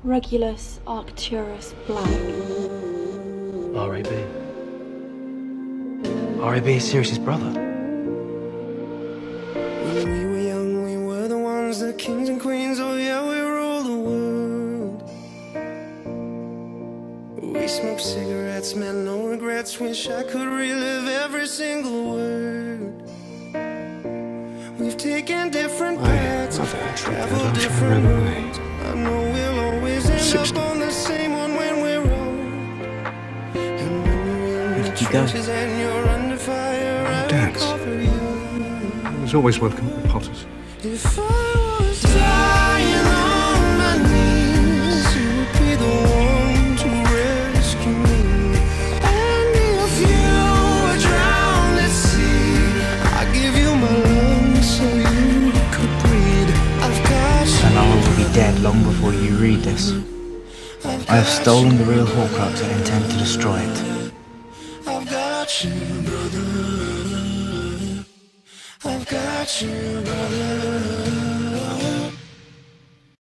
Regulus Arcturus Black. R.A.B. R.A.B. is Sirius's brother. When we were young, we were the ones, the kings and queens. Oh yeah, we rule the world. We smoked cigarettes, man, no regrets. Wish I could relive every single word. We've taken different paths, traveled different roads. I know we'll always end up on the same one when we're old. And when you're in the trenches and you're under fire, I will cover you. It was always welcome at Potter's. If I was dying on my knees, you would be the one to rescue me. And if you were drowned at sea, I'd give you my lungs so you could breathe. I've got you. And I will be dead long before you read this. I have stolen the real Horcrux and intend to destroy it. I've got you, brother. I've got you, brother.